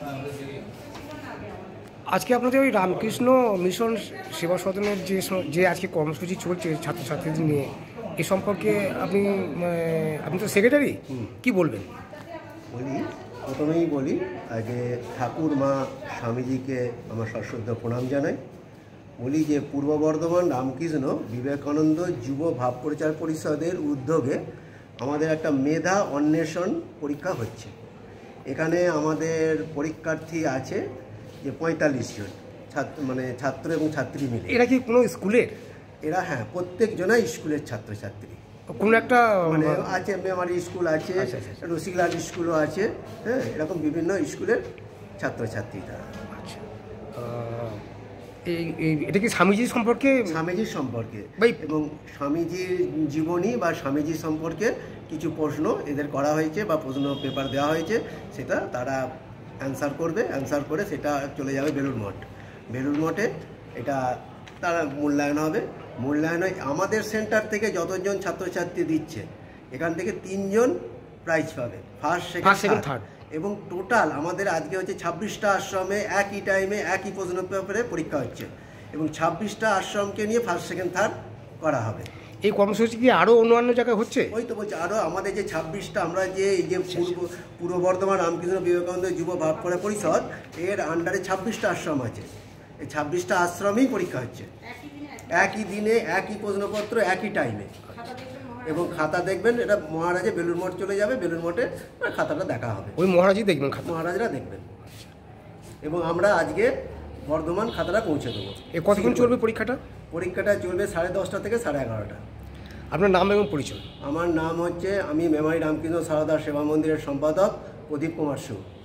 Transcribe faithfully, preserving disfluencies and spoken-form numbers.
আজকে আপনাদের ওই রামকৃষ্ণ মিশন সেবা সদনের যে যে আজকে কর্মসূচি চলছে ছাত্রছাত্রীদের নিয়ে এ সম্পর্কে আপনি আপনি তো সেক্রেটারি, কি বলবেন? বলি, প্রথমেই বলি আগে ঠাকুর মা স্বামীজিকে আমার সশ্রদ্ধ প্রণাম জানাই। বলি যে পূর্ব বর্ধমান রামকৃষ্ণ বিবেকানন্দ যুব ভাব প্রচার পরিষদের উদ্যোগে আমাদের একটা মেধা অন্বেষণ পরীক্ষা হচ্ছে। এখানে আমাদের পরীক্ষার্থী আছে যে পঁয়তাল্লিশ জন ছাত্র, মানে ছাত্র এবং ছাত্রী মিলে। এরা কি কোনো স্কুলের? এরা হ্যাঁ, প্রত্যেকজনাই স্কুলের ছাত্রছাত্রী। কোনো একটা মানে আছে মেমারি স্কুল আছে, রসিকলাল স্কুলও আছে, হ্যাঁ, এরকম বিভিন্ন স্কুলের ছাত্রছাত্রী তারা। আচ্ছা, এই এটা কি স্বামীজির সম্পর্কে? স্বামীজির সম্পর্কে এবং স্বামীজির জীবনী বা স্বামীজি সম্পর্কে কিছু প্রশ্ন এদের করা হয়েছে বা প্রশ্ন পেপার দেওয়া হয়েছে, সেটা তারা অ্যান্সার করবে। অ্যান্সার করে সেটা চলে যাবে বেলুড় মঠ। বেলুড় মঠে এটা তারা মূল্যায়ন হবে। মূল্যায়নে আমাদের সেন্টার থেকে যতজন ছাত্রছাত্রী দিচ্ছে, এখান থেকে তিনজন প্রাইজ পাবে, ফার্স্ট সেকেন্ড থার্ড। এবং টোটাল আমাদের আজকে হচ্ছে ছাব্বিশটা আশ্রমে একই টাইমে একই প্রশ্ন পেপারে পরীক্ষা হচ্ছে এবং ছাব্বিশটা আশ্রমকে নিয়ে ফার্স্ট সেকেন্ড থার্ড করা হবে। এই কর্মসূচি কি আরও অন্যান্য জায়গায় হচ্ছে? ওই তো বলছি, আরও আমাদের যে ছাব্বিশটা, আমরা যে এই যে পূর্ব পূর্ব বর্ধমান রামকৃষ্ণ বিবেকানন্দ যুব ভাব প্রচার পরিষদ এর আন্ডারে ছাব্বিশটা আশ্রম আছে। এই ছাব্বিশটা আশ্রমেই পরীক্ষা হচ্ছে একই দিনে, একই প্রশ্নপত্র, একই টাইমে। এবং খাতা দেখবেন, এটা মহারাজে বেলুড় মঠ চলে যাবে, বেলুড় মঠে খাতাটা দেখা হবে। ওই মহারাজই দেখবেন, মহারাজরা দেখবেন। এবং আমরা আজকে বর্ধমান খাতাটা পৌঁছে দেবো। এ কতক্ষণ চলবে পরীক্ষাটা? পরীক্ষাটা চলবে সাড়ে দশটা থেকে সাড়ে এগারোটা। আপনার নাম এবং পরিচয়? আমার নাম হচ্ছে, আমি মেমারি রামকৃষ্ণ সারদা সেবা মন্দিরের সম্পাদক প্রদীপ কুমার সুর।